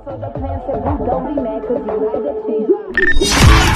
So the plan said, don't be mad 'cause you had the chance.